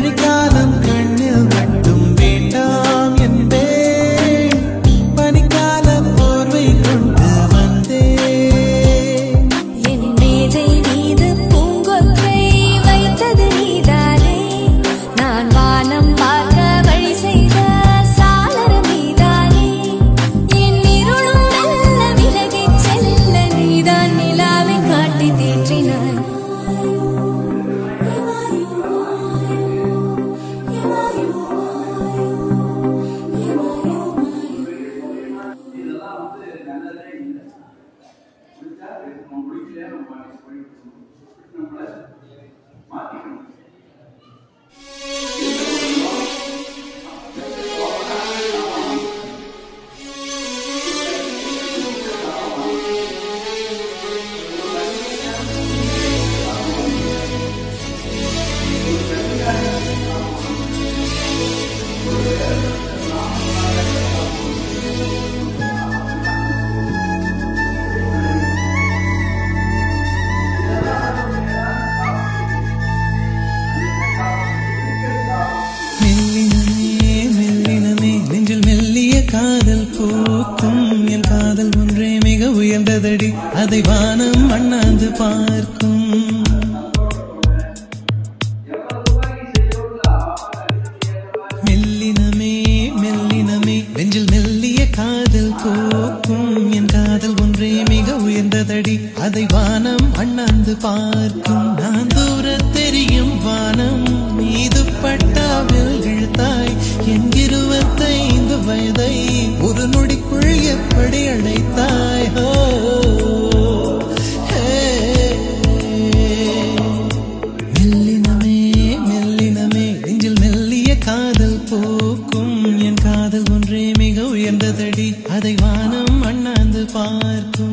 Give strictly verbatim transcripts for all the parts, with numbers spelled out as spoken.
மழைக்காலம் கண்ணில் மட்டும் வேண்டாம் என்பே பனிக்கால போர்வை கொண்டு வந்தே என் மேஜை மீது பூங்கொற்றை வைத்தது நீதானே நான் வானம் பார்க்க வழி செய்த சாளரம் நீதானே என் இருளும் மெல்ல விலகிச் செல்ல நீதான் நிலாவை காட்டி தேற்றினாய் காதல் போக்கும் என் காதல் ஒன்றே மிக உயர்ந்ததடி அதை வானம் அண்ணாந்து பார்க்கும் மெல்லினமே மெல்லினமே நெஞ்சில் மெல்லிய காதல் போக்கும் என் காதல் ஒன்றே மிக உயர்ந்ததடி அதை வானம் அண்ணாந்து பார்க்கும் நான் தூர தெரியும் வானம் மீது பட்டாவில் இழுத்தாய் என் இருபத்தைந்து வயதை ஒரு நொடிக்குள் எப்படி அழைத்தாய் மெல்லினமே மெல்லினமே நெஞ்சில் மெல்லிய காதல் போக்கும் என் காதல் ஒன்றே மிக உயர்ந்ததடி அதை வானம் அண்ணாந்து பார்க்கும்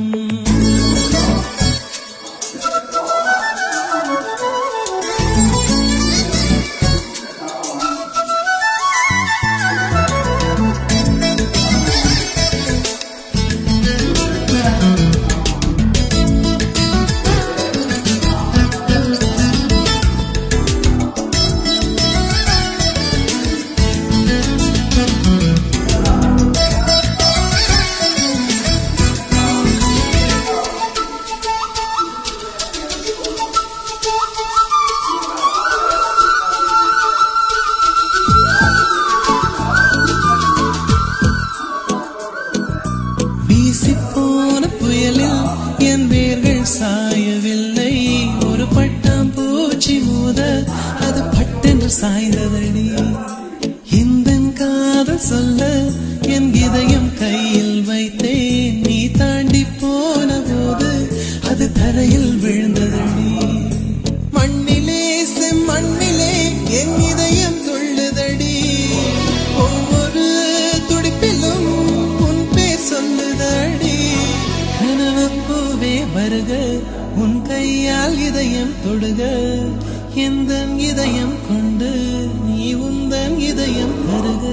வீசிப்போன புயலில் என் வேர்கள் சாயவில்லை ஒரு பட்டாம் பூச்சி மோத அது பட்டென்று சாய்ந்ததடி இந்த காதல் சொல்ல என் இதயம் கையில் வைத்தேன் நீ தாண்டி போன போது அது தரையில் விழுந்ததடி மண்ணிலே செம்மண்ணிலே என் இதயம் துள்ளுதடி ஒவ்வொரு துடிப்பிலும் சொல்லுதடி கனவுப்பூவே வருக உன் கையால் இதயம் தொடுக எந்த இதயம் கொண்டு நீ உந்தன் இதயம் தருக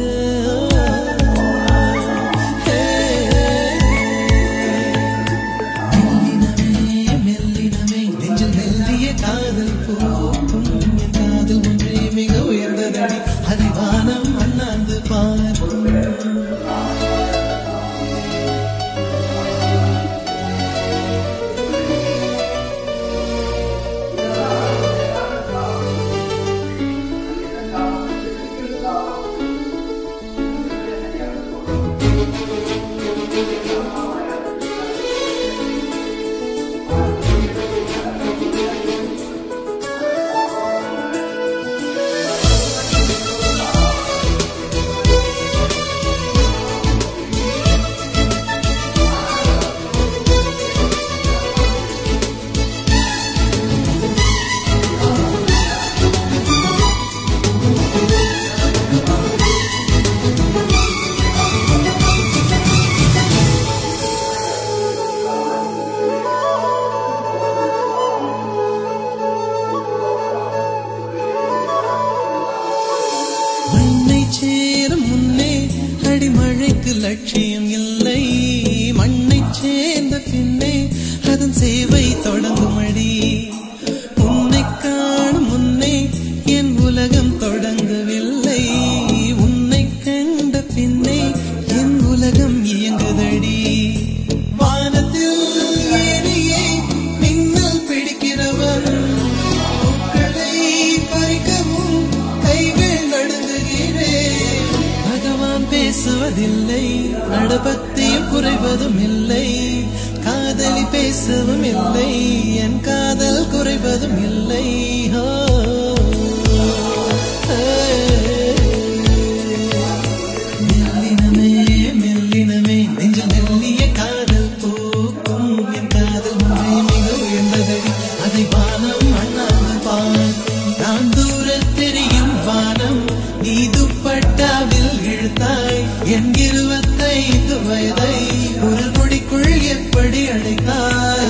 மெல்லினமே மெல்லினமே நெஞ்சில் மெல்லிய காதல் போக்கும் என் காதல் ஒன்றே மிக உயர்ந்ததடி அதை வானம் அண்ணாந்து பார்க்கும் லட்சியம் இல்லை மண்ணை சேர்ந்த பின்னே அதன் சேவை தொடங்குமடி உன்னை காணும் முன்னே என் உலகம் தொடங்கும் பேசுவதில்லை நடபத்தியும் குறைவதும் இல்லை காதலி பேசவும் இல்லை என் காதல் குறைவதும் இல்லை மெல்லினமே மெல்லினமே நெஞ்சில் மெல்லிய காதல் பூக்கும் என் காதல் ஒன்றே மிக உயர்ந்ததடி அதை வானம் அண்ணாந்து பார்க்கும் நான் தூர தெரியும் வானம் நீ துப்பட்டாவில் இழுத்தாய் என் இருபத்தைந்து வயதை ஒரு குடிக்குள் எப்படி அடைத்தாய்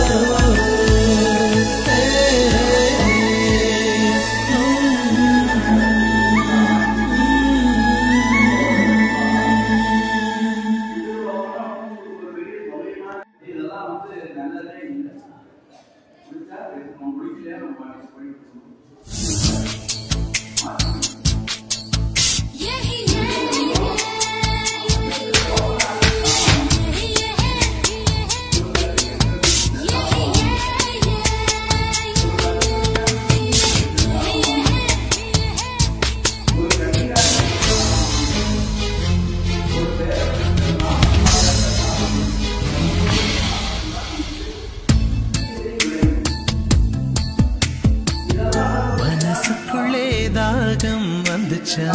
தாகம் வந்துச்சா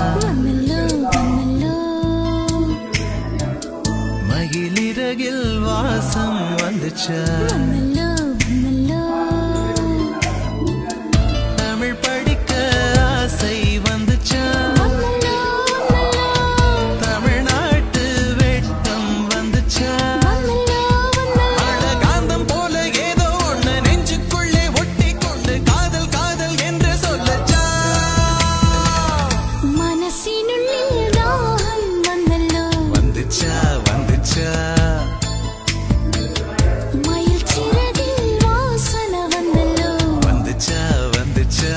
மகிழிறகில் வாசம் வந்துச்சா தமிழ் படிக்க ஆசை வந்துச்சா தமிழ்நாட்டு வெட்டம் வந்துச்சா அழகாந்தம் போல ஏதோ ஒண்ணு நெஞ்சுக்குள்ளே ஒட்டி கொண்டு காதல் காதல் என்று சொல்லச்சா வந்துச்சா வந்துச்சா மயில் சிறகில் வாசனை வந்தல்லோ வந்துச்சா வந்துச்சா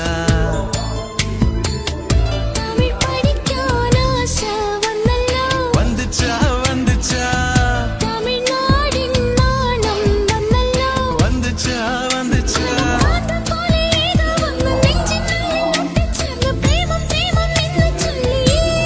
தமிழ் படிக்கான ஆசை வந்தல்லோ வந்துச்சா வந்துச்சா தமிழ்நாடின் நாணம் வந்தல்லோ வந்துச்சா வந்துச்சா காத்து போல ஏதோ வந்து நெஞ்சினுள்ளே ஒட்டிச்ச பிரேமம் பிரேமம் என்று சொல்லி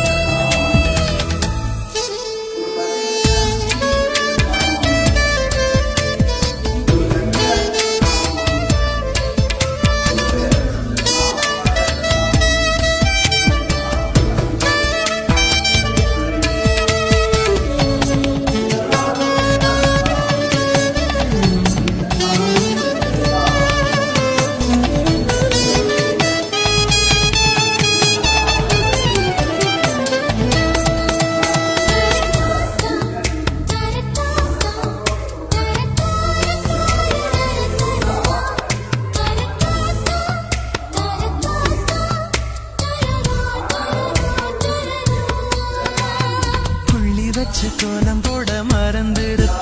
வச்சு கோலம் போட மறந்திருப்ப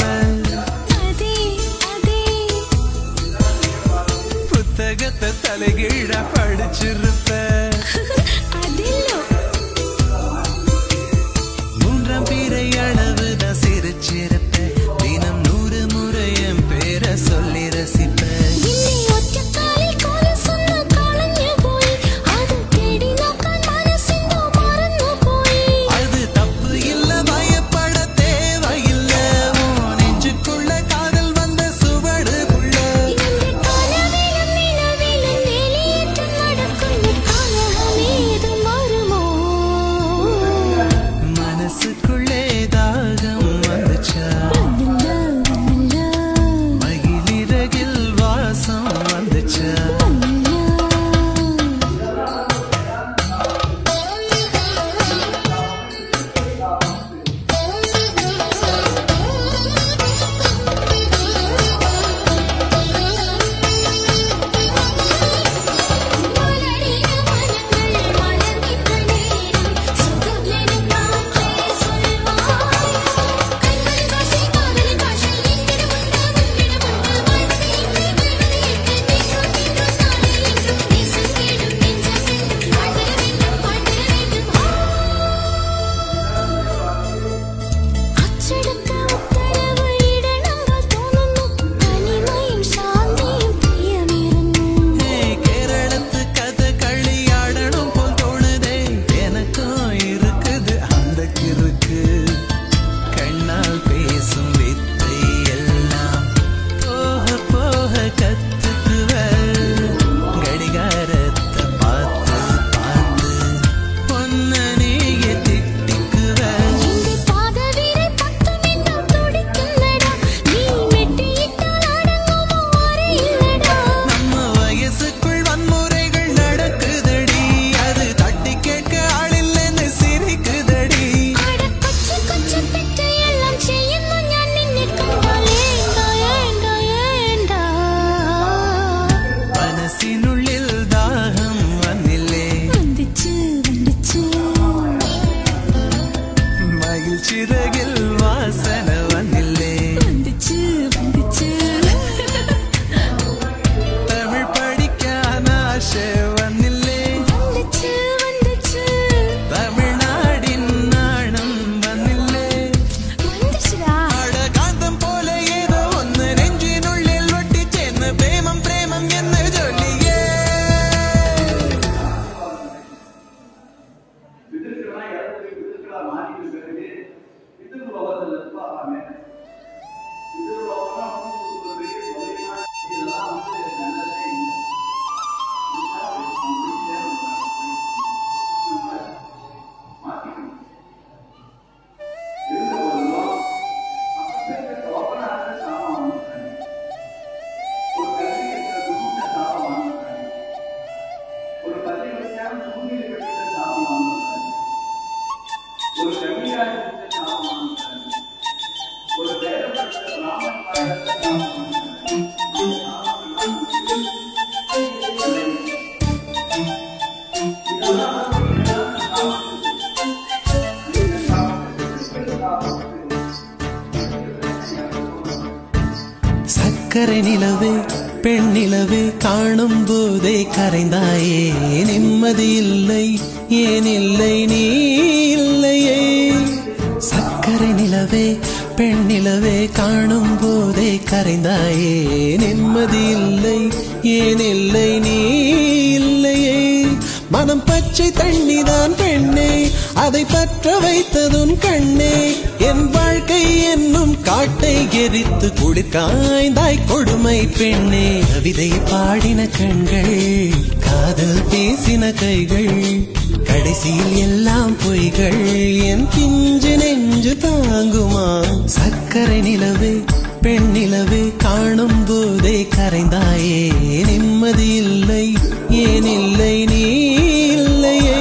புத்தகத்தை தலைகீழ படிச்சிருப்ப மூன்றாம் பீரை அளவுதான் சிரிச்சிருப்ப தினம் நூறு முறை என் பேரை சொல்லி ரசிப்ப கால சக்கரை நிலவே பெண் நிலவே காணும் போதே கரைந்தாயே நிம்மதி இல்லை ஏன் இல்லை நீ இல்லையே சக்கரை நிலவே பெண் நிலவே காணும் போதே கரைந்தாயே நிம்மதி இல்லை ஏன் இல்லை நீ இல்லையே மனம் பச்சை தண்ணிதான் பெண்ணே அதை பற்ற வைத்ததுன் கண்ணே என் வாழ்க்கை என்னும் காட்டை எரித்து குடிக்காய்ந்தாய் கொடுமை பெண்ணே கவிதை பாடின கண்கள் காதல் பேசின கைகள் கடைசியில் எல்லாம் பொய்கள் என் பிஞ்சு நெஞ்சு தாங்குமா சக்கரை நிலவே பெண் நிலவே காணும் போதே கரைந்தாயே நிம்மதி இல்லை ஏன் இல்லை நீ இல்லையே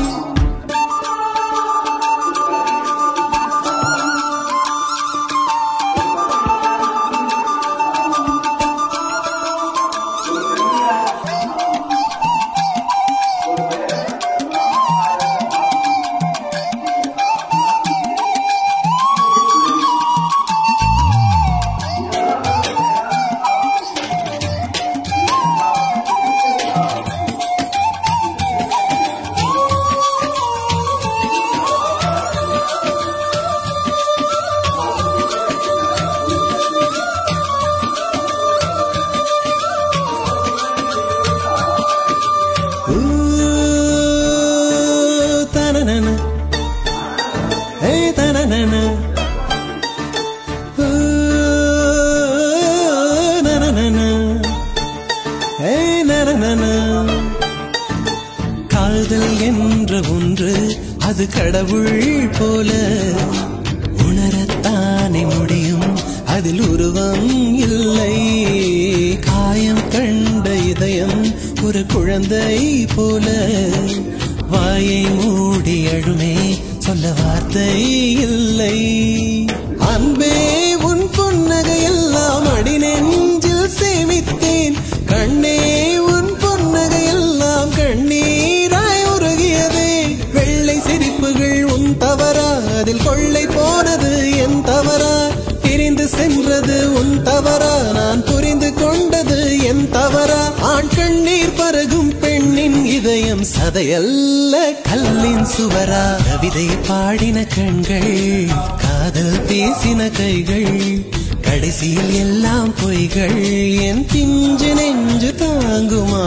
காதல் என்ற ஒன்று அது கடவுள் போல உணரத்தானே முடியும் அதில் உருவம் இல்லை காயம் கண்ட இதயம் ஒரு குழந்தை போல வாயை மூடி அழுமே சொல்ல வார்த்தை இல்லை அன்பே உன் புன்னகை எல்லாம் அடி நெஞ்சில் சேமித்தேன் கண்ணே உன் புன்னகை எல்லாம் கண்ணீராய் உருகியதே வெள்ளை சிரிப்புகள் உன் தவறா அதில் கொள்ளை போனது என் தவறா பிரிந்து சென்றது உன் தவறா நான் புரிந்து கொண்டது என் தவறா ஆண் கண்ணீர் பருகும் பெண்ணின் இதயம் சதையல்ல கல்லின் சுவரா கவிதை பாடின கண்கள் காதல் பேசின கைகள் கடைசியில் எல்லாம் பொய்கள் என் பிஞ்சு நெஞ்சு தாங்குமா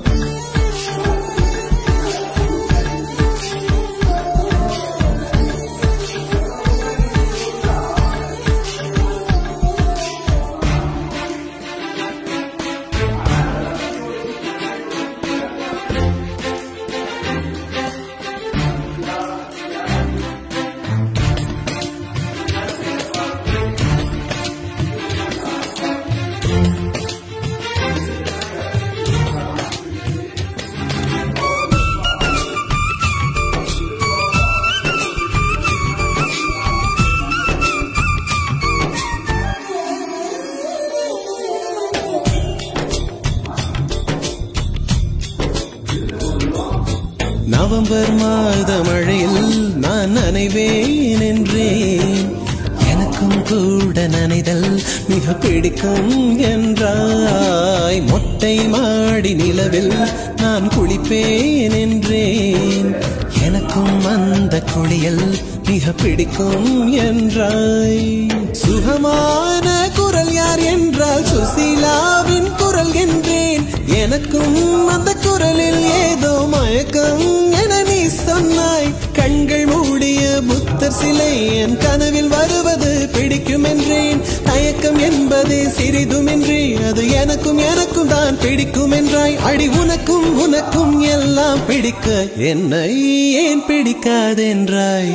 நவம்பர் மாத மழையில் நான் நனைவேன் என்றேன் எனக்கும் கூட நனைதல் மிக பிடிக்கும் என்றாய் மொட்டை மாடி நிலவில் நான் குளிப்பேன் என்றேன் எனக்கும் அந்த குளியல் மிக பிடிக்கும் என்றாய் சுகமான குரல் யார் என்றால் சுசீலாவின் குரல் என்றேன் எனக்கும் அந்த குரலில் ஏதோ மயக்கம் என நீ சொன்னாய் கண்கள் மூடிய புத்தர் சிலை என் கனவில் வருவது பிடிக்கும் என்றேன் தயக்கம் என்பதே சிறிதுமின்றி அது எனக்கும் எனக்கும் தான் பிடிக்கும் என்றாய் அடி உனக்கும் உனக்கும் எல்லாம் பிடிக்க என்னை ஏன் பிடிக்காதென்றாய்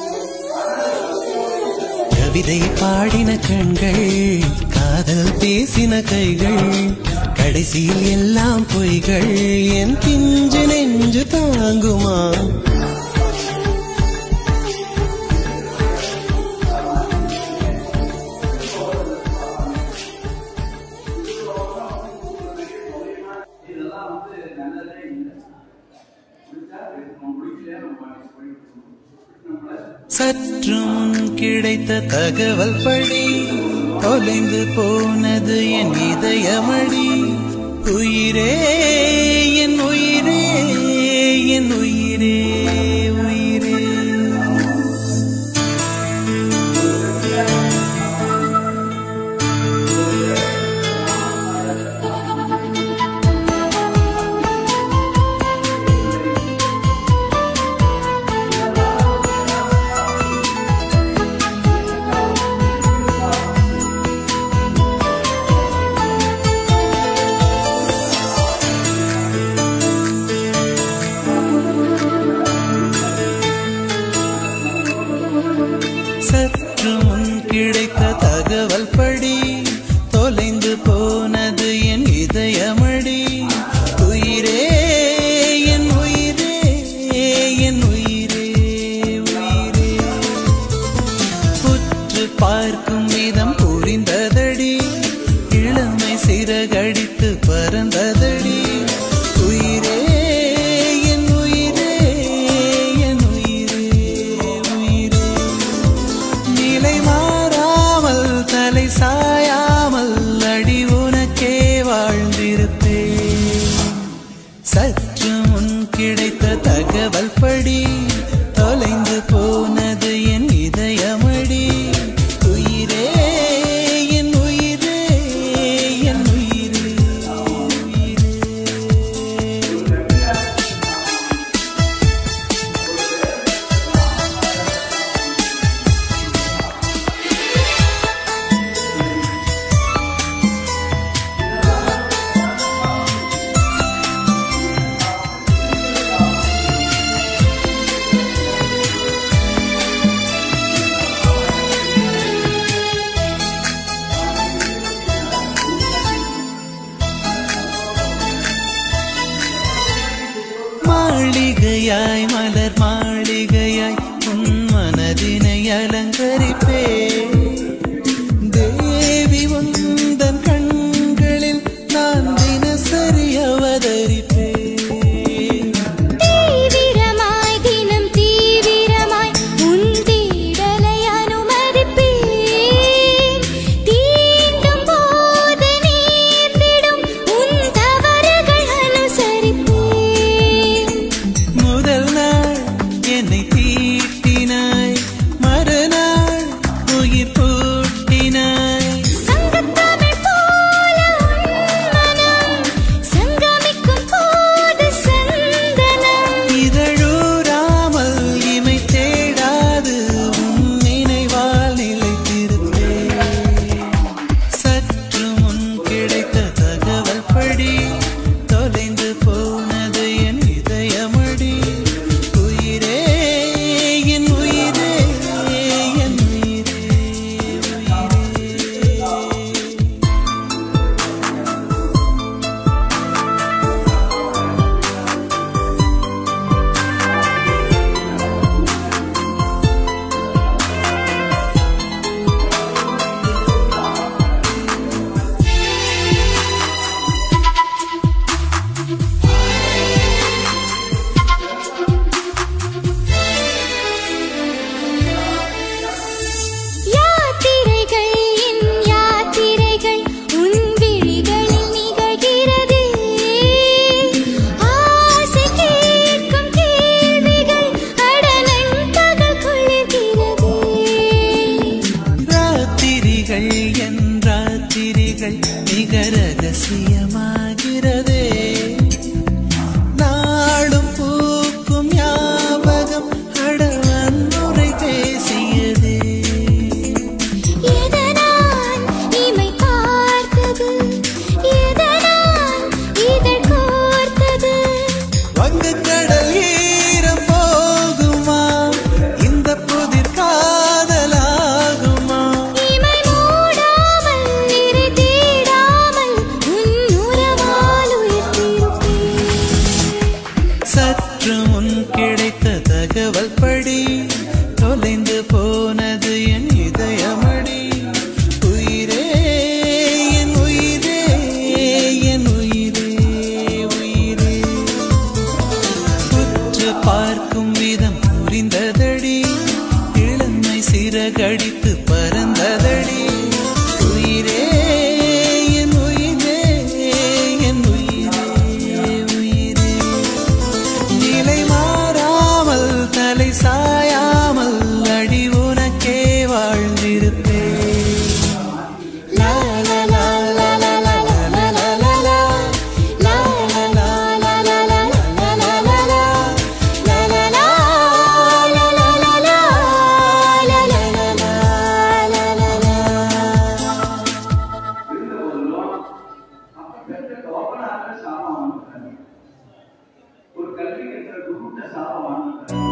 கவிதை பாடின கண்கள் காதல் பேசின கைகள் கடைசியில் எல்லாம் பொய்கள் என் பிஞ்சு நெஞ்சு தாங்குமா இதெல்லாம் வந்து நல்லதே இல்லை சற்று முன் கிடைத்த தகவல் படி தொலைந்து போனது என் இதயமடி. உயிரே என் உயிரே என் உயிரே உயிரே. சற்று முன் கிடைத்த தகவல் படி தொலைந்து போனது என் இதயமடி. உயிரே என் உயிரே என் உயிரே உயிரே. உற்று பார்க்கும் விதம் புரிந்ததடி, இளமை சிறகடித்து பறந்ததடி. உயிரே என் உயிரே என் உயிரே உயிரே. நிலை மாறாமல் தலை சாயாமல் அடி உனக்கே வாழ்ந்திருப்பேன். சற்று முன் கிடைத்த தகவல் படி தொலைந்து போனது என் இதயமடி. உயிரே என் உயிரே என் உயிரே உயிரே. மாளிகையாய் மலர் மாளிகையாய் உன் மனதினை அலங்கரிப்பேன். தேவி உந்தன் கண்களில் நான் தினசரி அவதரிப்பேன். தீவிரமாய் தினம் தீவிரமாய் உன் தேடலை அனுமதிப்பேன். தீண்டும் போது நீந்திடும் உன் தவறுகள் அனுசரிப்பேன். முதல் நாள் என்னை தீட்டினாய், மறுநாள் உயிர் பூட்டினாய். சங்கத்தமிழ் போல உன் மனம் சங்கமிக்கும் போது சந்தனம். இதழூராமல் இமை தேடாது உன் நினைவால் நிலைத்திருப்பேன். சற்று முன் கிடைத்த தகவல் படி தொலைந்து போனது என் இதயமடி. உயிரே என் உயிரே என் உயிரே உயிரே. யாத்திரைகள் என் யாத்திரைகள் உன் விழிகளில் நிகழ்கிறதே. ஆசை கேட்கும் கேள்விகள் அடனன் பகல் கொள்கிறதே. ராத்திரிகள் என் ராத்திரிகள் மிக ரகசியமாகிறதே. நாளும் பூக்கும் ஞாபகம் அடவன்முறை பேசியதே. எதனால் இமை பார்த்தது, எதனால் இதழ் கோர்த்தது. வங்கக்கடல் ஈரம் போகுமா, இந்த புதிர் காதலாகுமா. இமை மூடாமல் நிறை தேடாமல் உன் உறவால் உயிர்த்திருப்பேன். சற்று முன் கிடைத்த தகவல் படி தொலைந்து போனது என் இதயமடி. உயிரே என் உயிரே என் உயிரே உயிரே. உற்று பார்க்கும் விதம் புரிந்ததடி இளமை சிறகடித்து பறந்ததடி உயிரே என் உயிரே என் உயிரே உயிரே நிலை மாறாமல் தலை சாயாமல் அடி உனக்கே வாழ்ந்திருப்பேன் ஒரு கல்வி என்ற குருட்ட சாபம்